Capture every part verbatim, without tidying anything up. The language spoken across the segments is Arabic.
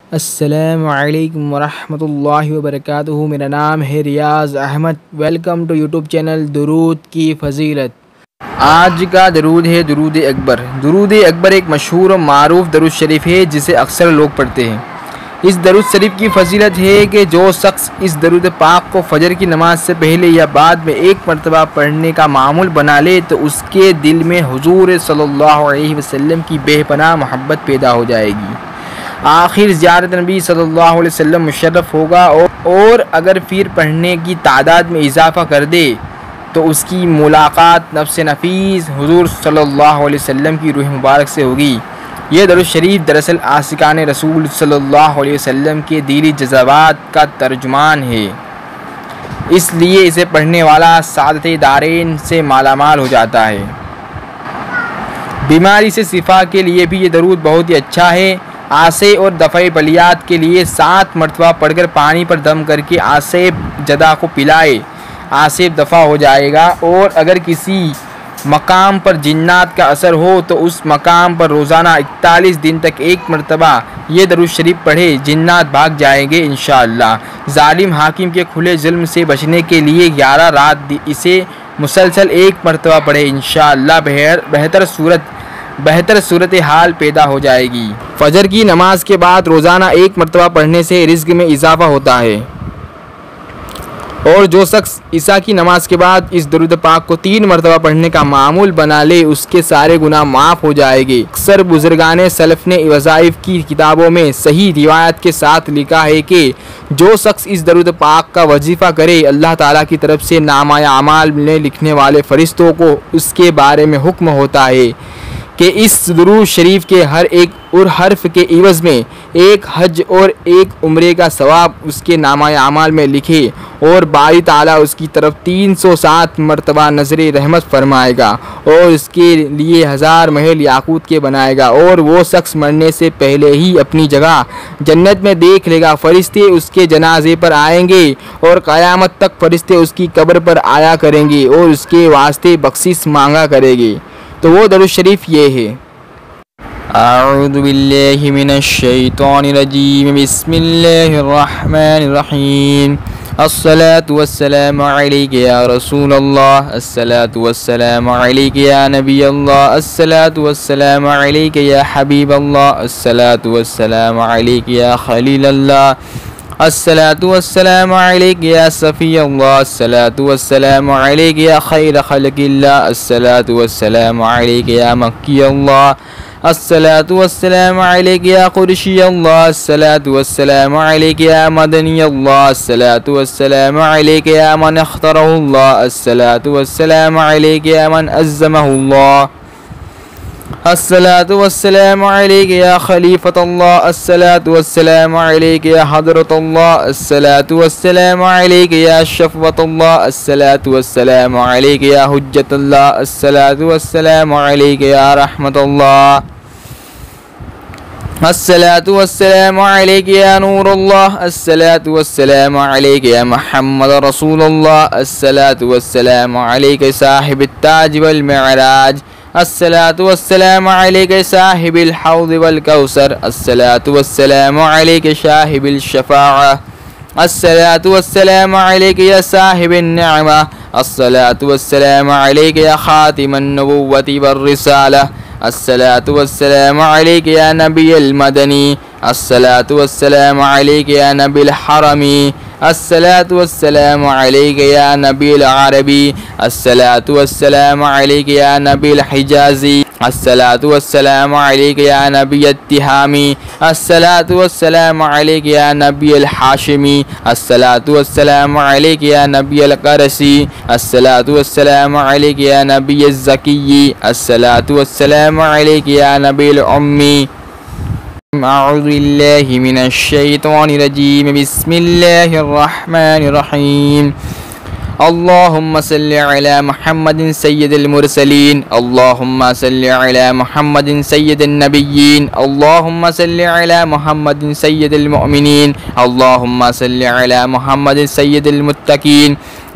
अस्सलामु अलैकुम वरहमतुल्लाहि वबरकातुहू। मेरा नाम है Riyaz Ahmad. Welcome to YouTube channel दुरूद की फ़जीलत। आज का दरूद है दुरूद अकबर। दुरूद अकबर एक मशहूर और मारूफ दरूद शरीफ है जिसे अक्सर लोग पढ़ते हैं। इस दरूद शरीफ की फ़जीलत है कि जो शख्स इस दरूद पाक को फ़जर की नमाज से पहले या बाद में एक मरतबा पढ़ने का मामूल बना ले तो उसके दिल में हुजूर सल्लल्लाहु अलैहि वसल्लम की बेपनाह मोहब्बत पैदा हो जाएगी। आखिर ज़ियारत नबी सल्लल्लाहु अलैहि वसल्लम मुशर्रफ होगा और, और अगर फिर पढ़ने की तादाद में इजाफ़ा कर दे तो उसकी मुलाकात नफ्स नफीस हुजूर सल्लल्लाहु अलैहि वसल्लम की रूह मुबारक से होगी। यह दरूद शरीफ दरअसल आशिकाने रसूल सल्लल्लाहु अलैहि वसल्लम के दिली जज़बात का तर्जुमान है, इसलिए इसे पढ़ने वाला सादत दारेन से मालामाल हो जाता है। बीमारी से शिफा के लिए भी ये दरूद बहुत ही अच्छा है। आसे और दफ़े बलियात के लिए सात मरतबा पढ़कर पानी पर दम करके आसेब जदा को पिलाए, आसेब दफ़ा हो जाएगा। और अगर किसी मकाम पर जिन्नात का असर हो तो उस मकाम पर रोज़ाना इकतालीस दिन तक एक मरतबा ये दरूद शरीफ पढ़े, जिन्नात भाग जाएंगे इंशाअल्लाह। जालिम हाकिम के खुले जुल्म से बचने के लिए ग्यारह रात इसे मुसलसल एक मरतबा पढ़े, इंशाअल्लाह बेहतर सूरत बेहतर सूरत हाल पैदा हो जाएगी। फ़जर की नमाज के बाद रोज़ाना एक मरतबा पढ़ने से रिज़्क़ में इजाफ़ा होता है। और जो शख्स ईशा की नमाज के बाद इस दरूद पाक को तीन मरतबा पढ़ने का मामूल बना ले उसके सारे गुनाह माफ़ हो जाएंगे। अक्सर बुजुर्गाने सलफ़ ने वज़ाइफ की किताबों में सही रिवायत के साथ लिखा है कि जो शख्स इस दरूद पाक का वजीफ़ा करे अल्लाह ताला की तरफ से नामा अमाल में लिखने वाले फ़रिश्तों को उसके बारे में हुक्म होता है कि इस दुरूद शरीफ के हर एक और हर्फ के इवज़ में एक हज और एक उम्रे का सवाब उसके नामा अमाल में लिखे और बारी ताला उसकी तरफ तीन सौ सात मरतबा नज़र रहमत फरमाएगा और उसके लिए हज़ार महल याकूत के बनाएगा। और वो शख्स मरने से पहले ही अपनी जगह जन्नत में देख लेगा। फ़रिश्ते उसके जनाजे पर आएंगे और क़यामत तक फ़रिश्ते उसकी कब्र पर आया करेंगे और उसके वास्ते बख्शिश मांगा करेंगे। तो वो दरूद शरीफ ये है। अऊज़ु बिल्लाहि मिनश शैतानिर रजीम, बिस्मिल्लाहिर रहमानिर रहीम। अस्सलातु वस्सलामु अलैका या रसूल अल्लाह, अस्सलातु वस्सलामु अलैका या नबी अल्लाह, अस्सलातु वस्सलामु अलैका या हबीब अल्लाह, अस्सलातु वस्सलामु अलैका या खलील अल्लाह, अस्सलातु वस्सलामु अलैका या सफ़ी अल्लाह, अस्सलातु वस्सलामु अलैका या खैर खल्क़िल्लाह, अस्सलातु वस्सलामु अलैका या मक्की अल्लाह, अस्सलातु वस्सलामु अलैका या कुरशी अल्लाह, अस्सलातु वस्सलामु अलैका या मदनी अल्लाह, अस्सलातु वस्सलामु अलैका या मन अख्तरहु अल्लाह, अस्सलातु वस्सलामु अलैका या मन अज़्ज़महु अल्लाह, अस्सलातु वस्सलामु अलैका या खलीफत अल्लाह, अस्सलातु वस्सलामु अलैका या हज़रत अल्लाह, अस्सलातु वस्सलामु अलैका या शफ़वत अल्लाह, अस्सलातु वस्सलामु अलैका या हुज्जत अल्लाह, अस्सलातु वस्सलामु अलैका या रहमत अल्लाह, अस्सलातु वस्सलामु अलैका या नूर अल्लाह, अस्सलातु वस्सलामु अलैका या मुहम्मद रसूल अल्लाह, अस्सलातु वस्सलामु अलैका साहिब ताज वल मिअराज, अस्सलातु वस्सलामु अलैका साहिबिल हौज़ वल कौसर, अस्सलातु वस्सलामु अलैका शाहिबिल शफ़ाअह, अस्सलातु वस्सलामु अलैका या साहिबिन निअमा, अस्सलातु वस्सलामु अलैका या खातिमन नबुव्वति वर रिसाला, अस्सलातु वस्सलामु अलैका या नबियल मदनी, अस्सलातु वस्सलामु अलैका या नबिल हरमी, अस्सलातु वस्सलामु अलैका या नबिल अरबी, अस्सलातु वस्सलामु अलैका या नबिल हिजाज़ी, अस्सलातु वस्सलामु अलैका या नबिय तिहामी, अस्सलातु वस्सलामु अलैका या नबियल हाशिमी, अस्सलातु वस्सलामु अलैका या नबियल क़रसी, अस्सलातु वस्सलामु अलैका या नबिय ज़की, अस्सलातु वस्सलामु अलैका या नबिल उम्मी। अऊज़ु बिल्लाहि मिनश शैतानिर रजीम, बिस्मिल्लाहिर रहमानिर रहीम। अल्लाहुम्मा सल्लि अला मुहम्मदिन सय्यिदिल मुरसलीन, अल्लाहुम्मा सल्लि अला मुहम्मदिन सय्यिदिन नबिय्यीन, अल्लाहुम्मा सल्लि अला मुहम्मदिन सय्यिदिल मुअमिनीन, अल्लाहुम्मा सल्लि अला मुहम्मदिन सय्यिदिल मुत्तकीन,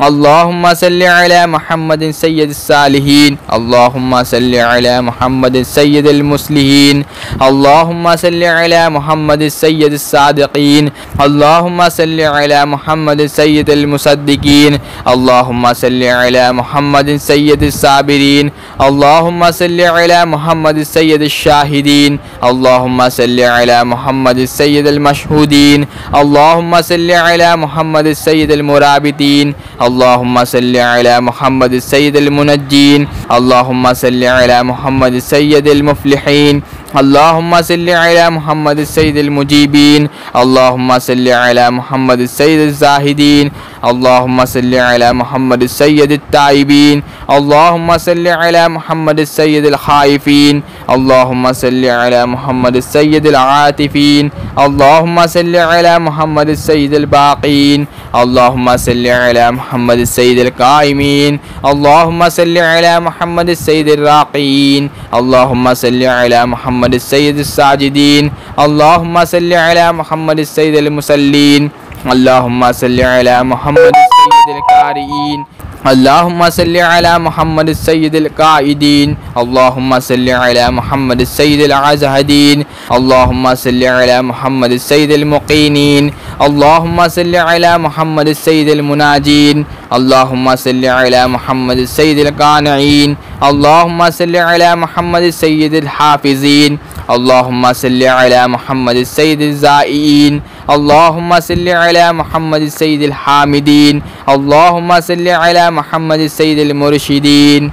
अल्लाहुम्मा सल्लि अला मुहम्मदिन सय्यदिस सालिहीन, अल्लाहुम्मा सल्लि अला मुहम्मदिन सय्यदिल मुस्लिहीन, अल्लाहुम्मा सल्लि अला मुहम्मदिन सय्यदिस सादिकीन, अल्लाहुम्मा सल्लि अला मुहम्मदिन सय्यदिल मुसद्दिकीन, अल्लाहुम्मा सल्लि अला मुहम्मदिन सय्यदिस साबिरीन, अल्लाहुम्मा सल्लि अला मुहम्मदिन सय्यदिश शाहिदीन, अल्लाहुम्मा सल्लि अला मुहम्मदिन सय्यदिल मशहूदीन, अल्लाहुम्मा सल्लि अला मुहम्मदिन सय्यदिल मुराबितीन, अल्लाहुम्मा सल्लि अला मुहम्मदिन सय्यदिल मुनज्जीन, अल्लाहुम्मा सल्लि अला मुहम्मदिन सय्यदिल मुफ्लिहीन, अल्लाहुम्मा सल्लि अला मुहम्मदिन सय्यदिल मुजीबीन, अल्लाहुम्मा सल्लि अला मुहम्मदिन सय्यदिल ज़ाहिदीन, अल्लाहुम्मा सल्लि अला मुहम्मदिन सय्यदित ताइबीन, अल्लाहुम्मा सल्लि अला मुहम्मदिन सय्यदिल खाइफीन, अल्लाहुम्मा सल्लि अला मुहम्मदिन सय्यदिल आतिफीन, अल्लाहुम्मा सल्लि अला मुहम्मदिन सय्यदिल बाक़ीन, अल्लाहुम्मा सल्लि अला मुहम्मदिन सय्यदिल काइमीन, अल्लाहुम्मा सल्लि अला मुहम्मदिन सय्यदिल राक़ीन, अल्लाहुम्मा सल्लि अला मुहम्मदिन सय्यदिस साजिदीन, अल्लाहुम्मा सल्लि अला मुहम्मदिन सय्यदिल मुसल्लीन, अल्लाहुम्मा सल्लि अला मुहम्मदिन सय्यदिल कारिईन, अल्लाहुम्मा सल्लि अला मुहम्मदिन सय्यदिल काइदीन, अल्लाहुम्मा सल्लि अला मुहम्मदिन सय्यदिल आज़हदीन, अल्लाहुम्मा सल्लि अला मुहम्मदिन सय्यदिल मुक़ीनीन, अल्लाहुम्मा सल्लि अला मुहम्मदिन सय्यदिल मुनाजीन, अल्लाहुम्मा सल्लि अला मुहम्मदिन सय्यदिल कानिईन, अल्लाहुम्मा सल्लि अला मुहम्मदिन सय्यदिल हाफ़िज़ीन, अल्लाहुम्मा सल्लि अला मुहम्मदिन सय्यदिल ज़ाइईन, अल्लाहुम्मा सल्लि अला मुहम्मदिन सय्यदिल हामिदीन, अल्लाहुम्मा सल्लि अला मुहम्मदिन सय्यदिल मुरशिदीन,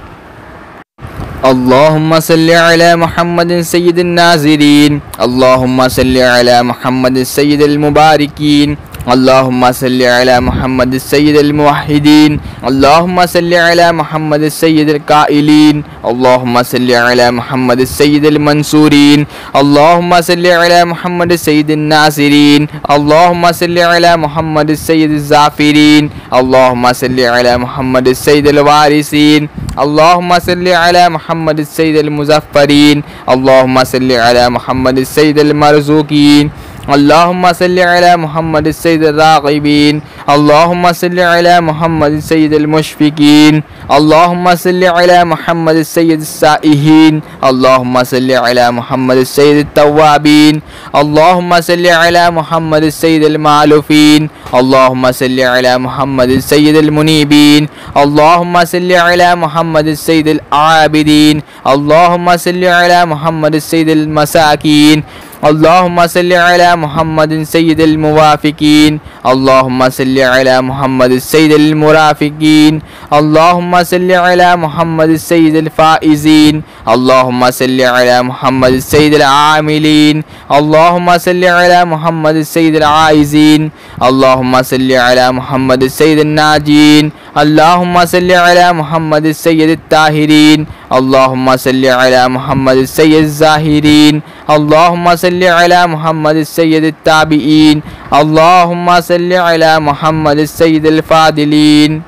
अल्लाहुम्मा सल्लि अला मुहम्मदिन सय्यदिन नाज़िरीन, अल्लाहुम्मा सल्लि अला मुहम्मदिन सय्यदिल मुबारिकीन, अल्लाहुम्मा सल्लि अला मुहम्मदिन सय्यदिल मुवह्हिदीन, अल्लाहुम्मा सल्लि अला मुहम्मदिन सय्यदिल काइलीन, अल्लाहुम्मा सल्लि अला मुहम्मदिन सय्यदिल मंसूरीन, अल्लाहुम्मा सल्लि अला मुहम्मदिन सय्यदिन नासिरीन, अल्लाहुम्मा सल्लि अला मुहम्मदिन सय्यदिल ज़ाफ़िरीन, अल्लाहुम्मा सल्लि अला मुहम्मदिन सय्यदिल वारिसीन, अल्लाहुम्मा सल्लि अला मुहम्मदिन सय्यदिल मुज़फ़्फ़रीन, अल्लाहुम्मा सल्लि अला मुहम्मदिन सय्यदिल मरज़ूकीन, अल्लाहुम्मा सल्लि अला मुहम्मदिन सय्यदिर राग़िबीन, अल्लाहुम्मा सल्लि अला मुहम्मदिन सय्यदिल मुशफ़िकीन, अल्लाहुम्मा सल्लि अला मुहम्मदिन सय्यदिस साइहीन, अल्लाहुम्मा सल्लि अला मुहम्मदिन सय्यदित तव्वाबीन, अल्लाहुम्मा सल्लि अला मुहम्मदिन सय्यदिल मालूफ़ीन, अल्लाहुम्मा सल्लि अला मुहम्मदिन सय्यदिल मुनीबीन, अल्लाहुम्मा सल्लि अला मुहम्मदिन सय्यदिल आबिदीन, अल्लाहुम्मा सल्लि अला मुहम्मदिन सय्यदिल मसाकीन, अल्लाहुम्मा सल्लि अला मुहम्मदिन सय्यदिल मुवाफ़िकीन, अल्लाहुम्मा सल्लि अला मुहम्मदिन सय्यदिल मुराफ़िकीन, अल्लाहुम्मा सल्लि अला मुहम्मदिन सय्यदिल फ़ाइज़ीन, अल्लाहुम्मा सल्लि अला मुहम्मदिन सय्यदिल आमिलीन, अल्लाहुम्मा सल्लि अला मुहम्मदिन सय्यदिल आइज़ीन, अल्लाहुम्मा सल्लि अला मुहम्मदिन सय्यदिन नाजीन, अल्लाहुम्मा सल्लि अला मुहम्मदिन सय्यदित ताहिरीन, अल्लाहुम्मा सल्लि अला मुहम्मदिन सय्यदिज़ ज़ाहिरीन, अल्लाहुम्मा सल्लि अला मुहम्मदिन सय्यदित ताबिईन, अल्लाहुम्मा सल्लि अला मुहम्मदिन सय्यदिल फ़ादिलीन,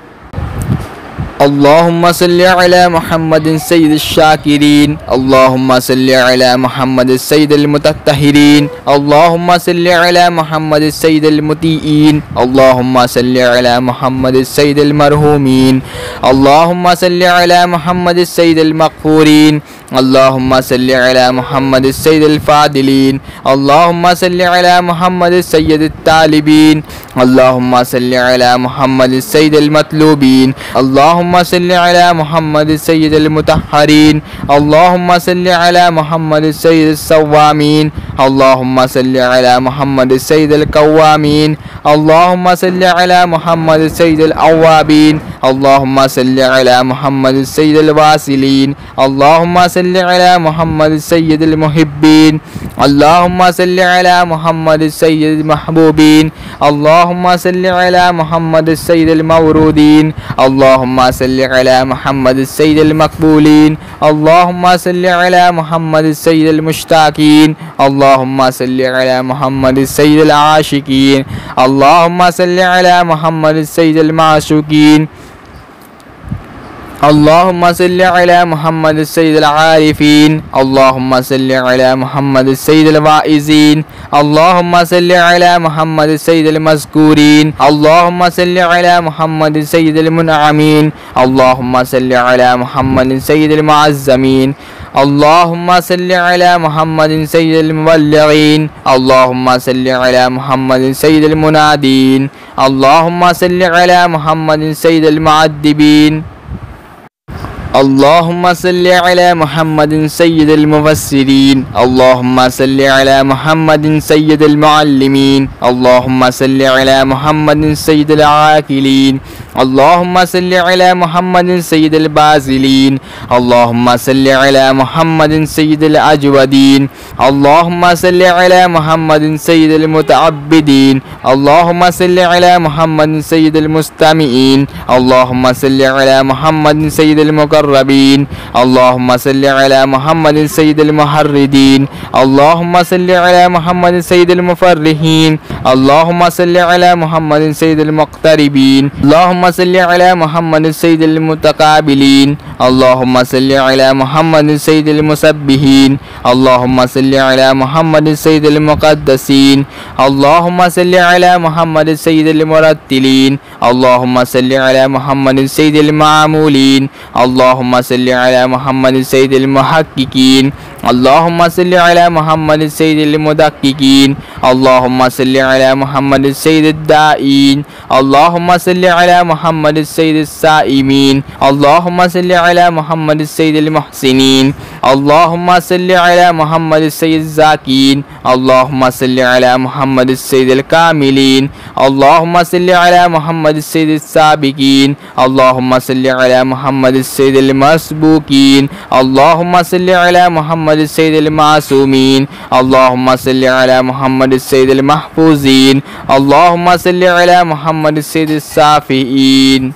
अल्लाहुम्मा सल्लि अला मुहम्मदिन सय्यदिश शाकिरीन, अल्लाहुम्मा सल्लि अला मुहम्मदिन सय्यदिल मुतत्तहिरीन, अल्लाहुम्मा सल्लि अला मुहम्मदिन सय्यदिल मुतीईन, अल्लाहुम्मा सल्लि अला मुहम्मदिन सय्यदिल मरहूमीन, अल्लाहुम्मा सल्लि अला मुहम्मदिन सय्यदिल मग़फ़ूरीन, अल्लाहुम्मा सल्लि अला मुहम्मदिन सय्यदिल फ़ादिलीन, अल्लाहुम्मा सल्लि अला मुहम्मदिन सय्यदित तालिबीन, अल्लाहुम्मा सल्लि अला मुहम्मदिन सय्यदिल मतलूबीन, अल्लाहुम्मा सल्लि अला मुहम्मदिन सय्यदिल मुतहहरीन, अल्लाहुम्मा सल्लि अला मुहम्मदिन सय्यदिस सव्वामीन, अल्लाहुम्मा सल्लि अला मुहम्मदिन सय्यदिल कव्वामीन, अल्लाहुम्मा सल्लि अला मुहम्मदिन सय्यदिल अव्वाबीन, अल्लाहुम्मा सल्लि अला मुहम्मदिन सय्यदिल वासिलीन, अल्लाहुम्मा सल्लि अला मुहम्मदिन सय्यदिल मुहिब्बीन, अल्लाहुम्मा सल्लि अला मुहम्मदिन सय्यदिल महबूबीन, अल्लाहुम्मा सल्लि अला मुहम्मदिन सय्यदिल मवरूदीन, अल्लाहुम्मा सल्लि अला मुहम्मदिन सय्यदिल मक़बूलीन, अल्लाहुम्मा सल्लि अला मुहम्मदिन सय्यदिल मुश्ताकीन, अल्लाहुम्मा सल्लि अला मुहम्मदिन सय्यदिल आशिकीन, अल्लाहुम्मा सल्लि अला मुहम्मदिन सय्यदिल माशूकीन, अल्लाहुम्मा सल्लि अला मुहम्मद सय्यिदिल आरिफीन, अल्लाहुम्मा सल्लि अला मुहम्मद सय्यिदिल वाइज़ीन, अल्लाहुम्मा सल्लि अला मुहम्मद सय्यिदिल मज़कूरीन, अल्लाहुम्मा सल्लि अला मुहम्मद सय्यिदिल मुनअमीन, अल्लाहुम्मा सल्लि अला मुहम्मद सय्यिदिल मुअज़्ज़मीन, अल्लाहुम्मा सल्लि अला मुहम्मद सय्यिदिल मुबल्लिगीन, अल्लाहुम्मा सल्लि अला मुहम्मद सय्यिदिल मुनादीन, अल्लाहुम्मा सल्लि अला मुहम्मद सय्यिदिल मुअद्दिबीन, अल्लाहुम्मा सल्लि अला मुहम्मदिन सय्यिदिल मुफस्सिरीन, अल्लाहुम्मा सल्लि अला मुहम्मदिन सय्यिदिल मुअल्लिमीन, अल्लाहुम्मा सल्लि अला मुहम्मदिन सय्यिदिल आकिलीन, अल्लाहुम्मा सल्लि अला मुहम्मदिन सय्यिदिल बाज़िलीन, अल्लाहुम्मा सल्लि अला मुहम्मदिन सय्यिदिल अजवदीन, अल्लाहुम्मा सल्लि अला मुहम्मदिन सय्यिदिल मुतअब्बिदीन, अल्लाहुम्मा सल्लि अला मुहम्मदिन सय्यिदिल मुस्तमीईन, अल्लाहुम्मा सल्लि अला मुहम्मदिन सय्यिदिल मुक़र्रबीन, अल्लाहुम्मा सल्लि अला मुहम्मदिन सय्यिदिल मुहर्रिदीन, अल्लाहुम्मा सल्लि अला मुहम्मदिन सय्यिदिल मुफ़र्रिहीन, अल्लाहुम्मा सल्लि अला मुहम्मदिन सय्यिदिल मुक़्तरिबीन, अल्लाहुम्मा सल्लि अला मुहम्मदिन सय्यिदिल मुतक़ाबिलीन, अल्लाहुम्मा सल्लि अला मुहम्मदिन सय्यिदिल मुसब्बिहीन, अल्लाहुम्मा सल्लि अला मुहम्मदिन सय्यिदिल मुक़द्दसीन, अल्लाहुम्मा सल्लि अला मुहम्मदिन सय्यिदिल मुरत्तिलीन, अल्लाहुम्मा सल्लि अला मुहम्मदिन सय्यिदिल मामूलीन, अल्लाहुम्मा सल्लि अला मुहम्मदिन सय्यिदिल मुहक्किकीन, अल्लाहुम्मा सल्लि अला मुहम्मदिन सय्यिदिल मुदक्किकीन, अल्लाहुम्मा सल्लि अला मुहम्मदिन सय्यिदिद दाईन, अल्लाहुम्मा सल्लि अला मुहम्मदिन सय्यिदिस साइमीन, अल्लाहुम्मा सल्लि अला मुहम्मदिन सय्यिदिल मुहसिनीन, अल्लाहुम्मा सल्लि अला मुहम्मदिन सय्यिदिज़ ज़ाकीन, अल्लाहुम्मा सल्लि अला मुहम्मदिन सय्यिदिल कामिलीन, अल्लाहुम्मा सल्लि अला मुहम्मदिन सय्यिदिस साबिकीन, अल्लाहुम्मा सल्लि अला मुहम्मदिन सय्यिदिल मसबूकीन, अल्लाहुम्मा सल्लि अला मुहम्मदिन सय्यिदिल मासूमीन, अल्लाहुम्मा सल्लि अला मुहम्मदिन सय्यिदिल महफूज़ीन, अल्लाहुम्मा सल्लि अला मुहम्मदिन सय्यिदिस साफ़ीईन,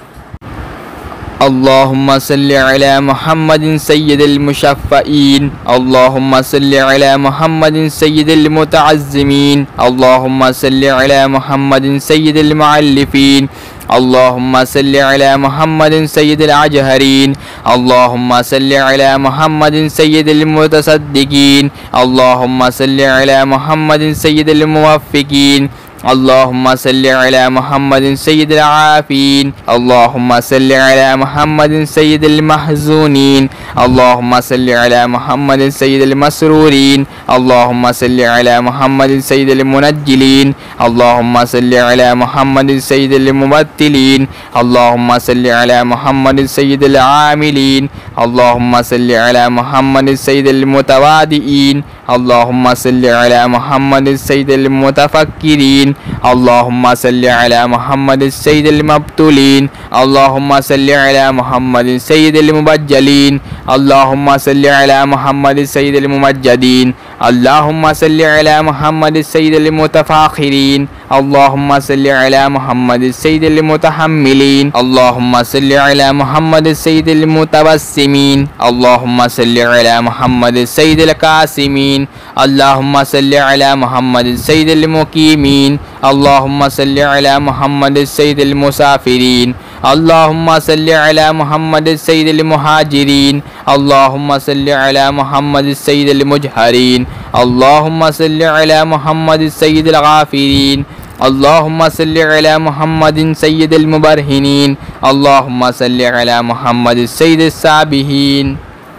अल्लाहुम्मा सल्लि अला मुहम्मदिन सय्यिदिल मुशफ़्फ़ईन, अल्लाहुम्मा सल्लि अला मुहम्मदिन सय्यिदिल मुतअज़्ज़िमीन, अल्लाहुम्मा सल्लि अला मुहम्मदिन सय्यिदिल मुअल्लिफ़ीन, अल्लाहुम्मा सल्लि अला मुहम्मदिन सय्यिदिल अजहरीन, अल्लाहुम्मा सल्लि अला मुहम्मदिन सय्यिदिल मुतसद्दिकीन, अल्लाहुम्मा सल्लि अला मुहम्मदिन सय्यिदिल मुवफ़्फ़िकीन, अल्लाहुम्मा सल्लि अला मुहम्मदिन सय्यिदिल आफ़ीन, अल्लाहुम्मा सल्लि अला मुहम्मदिन सय्यिदिल महज़ूनीन, अल्लाहुम्मा सल्लि अला मुहम्मदिन सय्यिदिल मसरूरीन, अल्लाहुम्मा सल्लि अला मुहम्मदिन सय्यिदिल मुनज्जिलीन, अल्लाहुम्मा सल्लि अला मुहम्मदिन सय्यिदिल मुबत्तिलीन, अल्लाहुम्मा सल्लि अला मुहम्मदिन सय्यिदिल आमिलीन, अल्लाहुम्मा सल्लि अला मुहम्मदिन सय्यिदिल मुतवादिईन, अल्लाहुम्मा सल्लि अला मुहम्मदिन सय्यिदिल मुतफ़क्किरीन, अल्लाहुम्मा सल्लि अला मुहम्मदिन सय्यिदिल मब्तूलीन, अल्लाहुम्मा सल्लि अला मुहम्मदिन सय्यिदिल मुबज्जलीन, अल्लाहुम्मा सल्लि अला मुहम्मदिन सय्यिदिल मुमज्जदीन, अल्लाहुम्मा सल्लि अला मुहम्मदिन सय्यिदिल मुतफ़ाख़िरीन, अल्लाहुम्मा सल्लि अला मुहम्मदिन सय्यिदिल मुतहम्मिलीन, अल्लाहुम्मा सल्लि अला मुहम्मदिन सय्यिदिल मुतबस्सिमीन, अल्लाहुम्मा सल्लि अला मुहम्मदिन सय्यिदिल कासिमीन, अल्लाहुम्मा सल्लि अला मुहम्मदिन सय्यिदिल मुकीमीन, अल्लाहुम्मा सल्लि अला मुहम्मदिन सय्यिदिल मुसाफ़िरीन, अल्लाहुम्मा सल्लि अला मुहम्मदिन सय्यिदिल मुहाजिरीन, अल्लाहुम्मा सल्लि अला मुहम्मदिन सय्यिदिल मुजहरीन, अल्लाहुम्मा सल्लि अला मुहम्मदिन सय्यिदिल गाफ़िरीन, अल्लाहुम्मा सल्लि अला मुहम्मदिन सय्यिदिल मुबरहिनीन, अल्लाहुम्मा सल्लि अला मुहम्मदिन सय्यिदिस साबिहीन,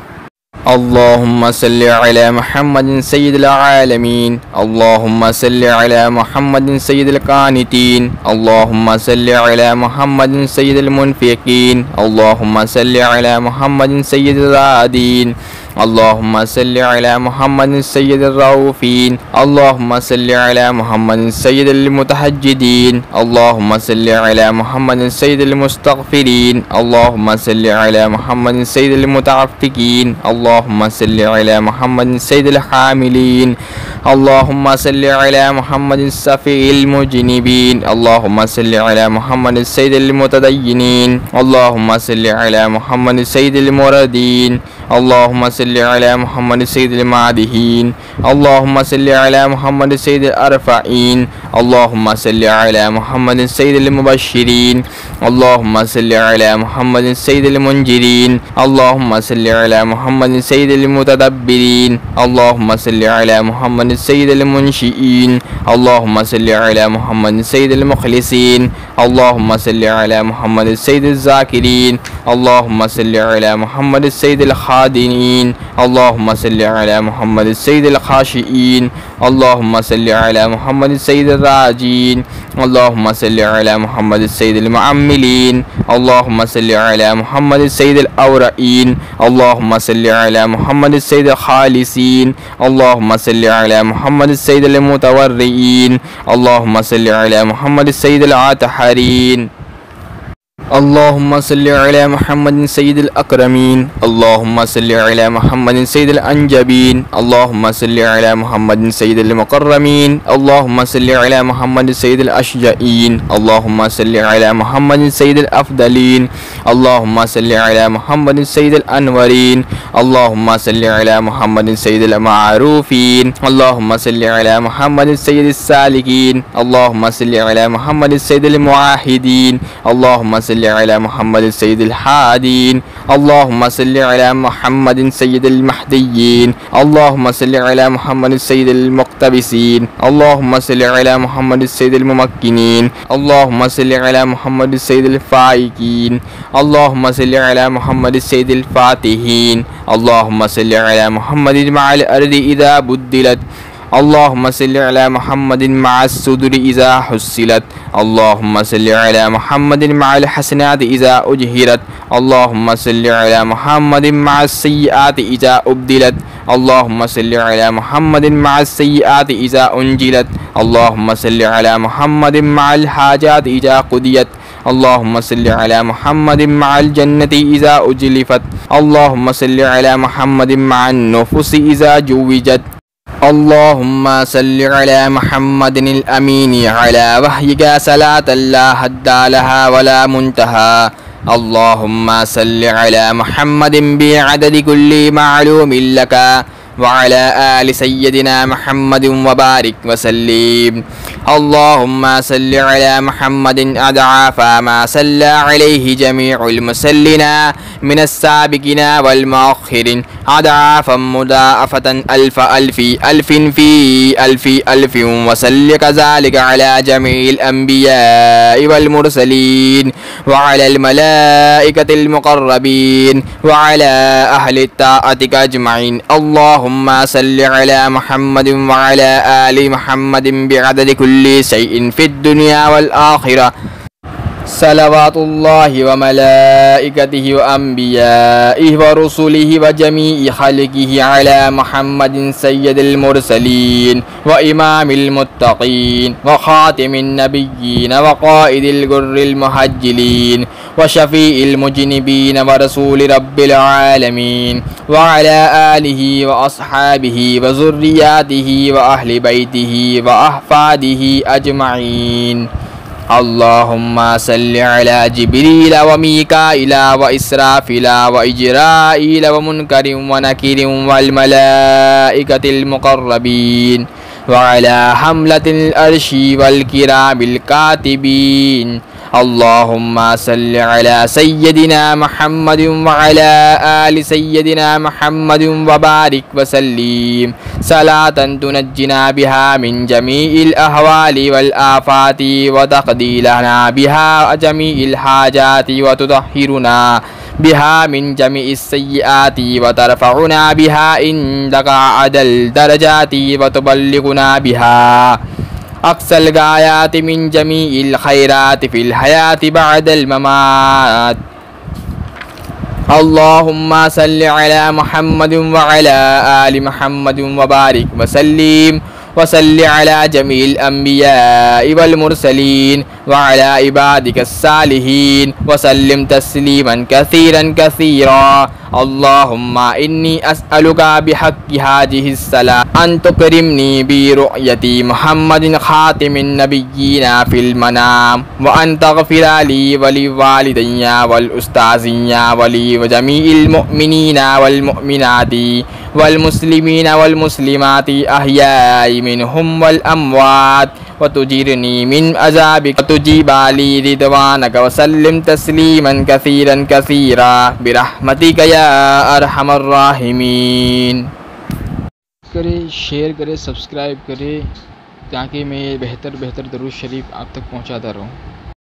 अल्लाहुम्मा सल्लि अला मुहम्मदिन सय्यिदिल आलमीन, अल्लाहुम्मा सल्लि अला मुहम्मदिन सय्यिदिल कानितीन, अल्लाहुम्मा सल्लि अला मुहम्मदिन सय्यिदिल मुनफ़िक़ीन, अल्लाहुम्मा सल्लि अला मुहम्मदिन सय्यिदिल ज़ाहिदीन, अल्लाहुम्मा सल्लि अला मुहम्मदिन सय्यिदिर रऊफ़ीन, अल्लाहुम्मा सल्लि अला मुहम्मदिन सय्यिदिल मुतहज्जिदीन, अल्लाहुम्मा सल्लि अला मुहम्मदिन सय्यिदिल मुस्तग़फ़िरीन, अल्लाहुम्मा सल्लि अला मुहम्मदिन सय्यिदिल मुतअफ़्फ़िकीन, अल्लाहुम्मा सल्लि अला मुहम्मदिन सय्यिदिल हामिलीन, अल्लाहुम्मा सल्लि अला मुहम्मदिन शफ़ीइल मुज़निबीन, अल्लाहुम्मा सल्लि अला मुहम्मदिन सय्यिदिल मुतदय्यिनीन, अल्लाहुम्मा सल्लि अला मुहम्मदिन सय्यिदिल मुरदीन, अल्लाहुम्मा सल्लि अला मुहम्मदिन सय्यिदिल मादिहीन, अल्लाहुम्मा सल्लि अला मुहम्मदिन सय्यिदिल अरफ़ईन, अल्लाहुम्मा सल्लि अला मुहम्मदिन सय्यिदिल मुबश्शिरीन, اللهم صل على محمد سيد المنجرين اللهم صل على محمد سيد المتدبرين اللهم صل على محمد سيد المنشئين اللهم صل على محمد سيد المخلصين اللهم صل على محمد سيد الذاكرين اللهم صل على محمد سيد الخادمين اللهم صل على محمد سيد الخاشئين اللهم صل على محمد سيد الراجين اللهم صل على محمد السيد المعملين اللهم صل على محمد السيد الأورئين اللهم صل على محمد السيد الخالصين اللهم صل على محمد السيد المتورئين اللهم صل على محمد السيد العاتحرين اللهم صل على محمد سيد الأكرمين اللهم صل على محمد سيد الأنجبين اللهم صل على محمد سيد المكرمين اللهم صل على محمد سيد الأشجعين اللهم صل على محمد سيد الأفضلين اللهم صل على محمد سيد الأنورين اللهم صل على محمد سيد المعروفين اللهم صل على محمد سيد السالكين اللهم صل على محمد سيد المعاهدين اللهم صل على محمد سيد الحادين اللهم صل على محمد سيد المهديين اللهم صل على محمد سيد المقتبسين اللهم صل على محمد سيد الممكنين اللهم صل على محمد سيد الفائقين اللهم صل على محمد سيد الفاتحين اللهم صل على محمد مع الأرض إذا بدلت اللهم صل على محمد مع الصدر إذا حصلت اللهم صل على محمد مع الحسنات إذا أجهرت اللهم صل على محمد مع السيئات إذا أبدلت اللهم صل على محمد مع السيئات إذا أنجلت اللهم صل على محمد مع الحاجات إذا قضيت اللهم صل على محمد مع الجنة إذا أجلفت اللهم صل على محمد مع النفوس إذا جوجت اللهم صل على محمد الأمين على وحيك صلاة لا حد لها ولا منتهى اللهم صل على محمد بعدد كل معلوم لك وعلى آل سيدنا محمد وبارك وسلم اللهم صل على محمد أضعاف ما صلى عليه جميع المصلين من السابقين والمؤخرين أضعافا مضاعفة ألف ألف ألف في ألف ألف وصل كذلك على جميع الأنبياء والمرسلين وعلى الملائكة المقربين وعلى أهل طاعتك أجمعين اللهم صل على محمد وعلى آل محمد بعدد كل شيء في الدنيا والآخرة صلوات الله وملائكته وأنبيائه ورسله وجميع خلقه على محمد سيد المرسلين وإمام المتقين وخاتم النبيين وقائد الغر المهجلين وشفيع المجنبين ورسول رب العالمين وعلى آله وأصحابه وذرياته وأهل بيته وأحفاده أجمعين اللهم صل على جبريل وميكائيل وإسرافيل وإجرائيل ومنكر ونكير والملائكة المقربين وعلى حملة الأرش والكرام الكاتبين اللهم صل على سيدنا محمد وعلى آل سيدنا محمد وبارك وسلم صلاة تنجنا بها من جميع الأهوال والآفات وتقضي لنا بها جميع الحاجات وتطهرنا بها من جميع السيئات وترفعنا بها عندك أعلى الدرجات وتبلغنا بها أقصى الغايات من جميع الخيرات في الحياة بعد الممات اللهم صل على محمد وعلى آل محمد وبارك وسلم وصل على جميع الأنبياء والمرسلين وعلى عبادك الصالحين وسلم تسليما كثيرا كثيرا اللهم إني أسألك بحق هذه الصلاة أن تكرمني برؤية محمد خاتم النبيين في المنام وأن تغفر لي ولوالدي والأستاذين ولي وجميع المؤمنين والمؤمنات والمسلمين والمسلمات أحياء منهم والأموات व तुजीरनी मिन अज़ाबिक व तुजीबाली रिदवानक व सल्लिम तस्लीमन कसीरन कसीरा बिरहमतिक या अरहमर राहिमीन। करें, शेयर करें, सब्सक्राइब करें ताकि मैं बेहतर बेहतर दरूद शरीफ आप तक पहुंचाता रहूं।